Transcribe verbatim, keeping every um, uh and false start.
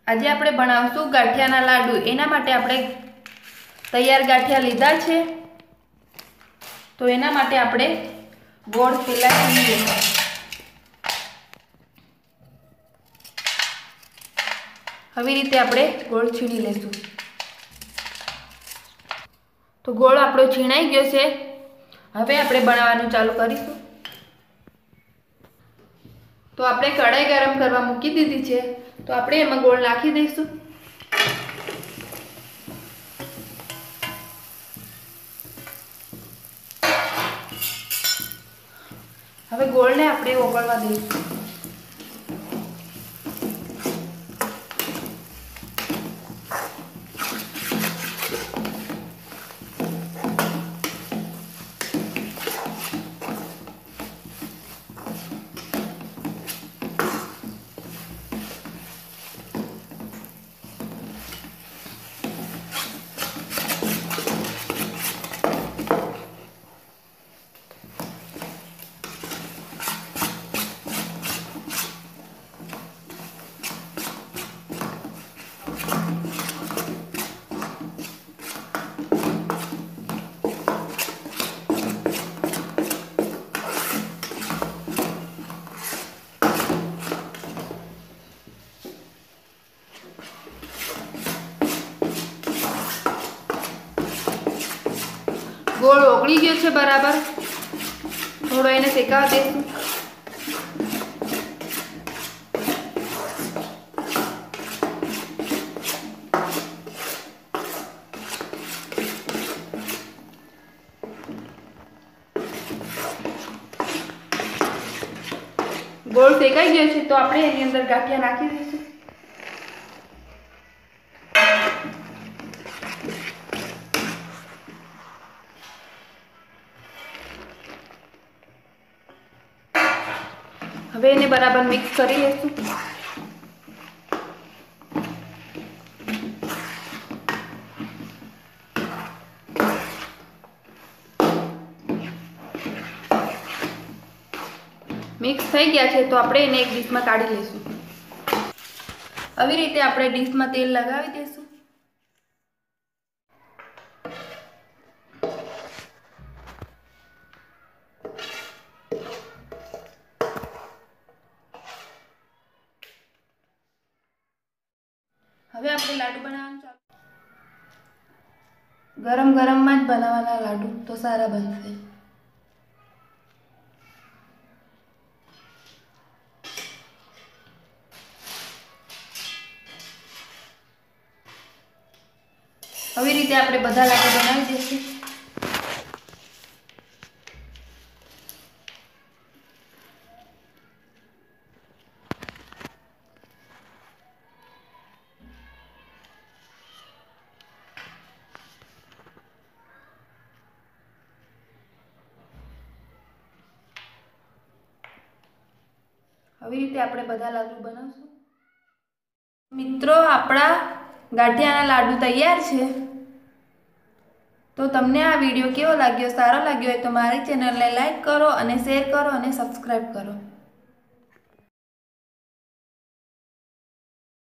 આજે આપણે બનાવશું ગાંઠિયાના લાડુ। એના માટે આપણે તૈયાર ગાંઠિયા લીધા છે। તો એના માટે આપણે ગોળ પહેલા છીણી લઈશું। આવી રીતે આપણે ગોળ છીણી લઈશું। તો ગોળ આપણો છીણાઈ ગયો છે। હવે આપણે બનાવવાનું ચાલુ કરીશું। तो આપણે કઢાઈ ગરમ કરવા મૂકી દીધી છે। तो આપણે એમાં ગોળ નાખી દઈશું। હવે ગોળને આપણે ઓગળવા દઈશું। ગોળ ઓગળી ગયો છે બરાબર। થોડો એને શેકાવા દઈશું। ગોળ શેકાઈ ગયો છે તો આપણે એની અંદર ગાંઠિયા નાખી દઈશું। હવે એને બરાબર મિક્સ કરી લઈશું। મિક્સ થઈ ગયા છે તો આપણે એને એક ડીશમાં કાઢી લઈશું। આવી રીતે આપણે ડીશમાં તેલ લગાવી દઈશું। હવે આપણે લાડુ બનાવવાનું ચાલુ। ગરમ ગરમમાં જ બનાવવાના લાડુ તો સારા બનશે। આવી રીતે આપણે બધા લાડુ બનાવી દઈશું। આવી રીતે આપણે બધા લાડુ બનાવશું। મિત્રો આપણા ગાંઠિયાના લાડુ તૈયાર છે। તો તમને આ વિડીયો કેવો લાગ્યો? સારો લાગ્યો હોય તો મારી ચેનલને લાઈક કરો અને શેર કરો અને સબસ્ક્રાઈબ કરો।